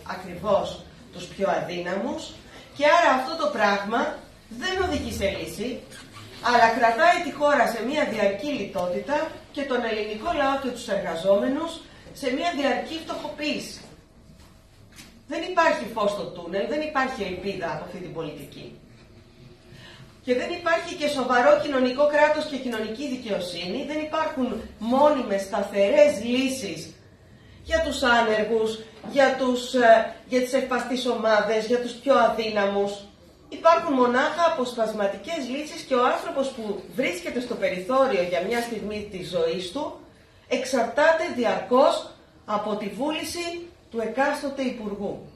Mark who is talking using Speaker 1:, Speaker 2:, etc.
Speaker 1: ακριβώς τους πιο αδύναμους και άρα αυτό το πράγμα δεν οδηγεί σε λύση, αλλά κρατάει τη χώρα σε μια διαρκή λιτότητα και τον ελληνικό λαό και τους εργαζόμενους σε μια διαρκή φτωχοποίηση. Δεν υπάρχει φως στο τούνελ, δεν υπάρχει ελπίδα από αυτή την πολιτική. Και δεν υπάρχει και σοβαρό κοινωνικό κράτος και κοινωνική δικαιοσύνη, δεν υπάρχουν μόνιμες σταθερές λύσεις για τους άνεργους, για τις ευπαστείς ομάδες, για τους πιο αδύναμους. Υπάρχουν μονάχα αποσπασματικές λύσεις και ο άνθρωπος που βρίσκεται στο περιθώριο για μια στιγμή της ζωής του εξαρτάται διαρκώς από τη βούληση του εκάστοτε υπουργού.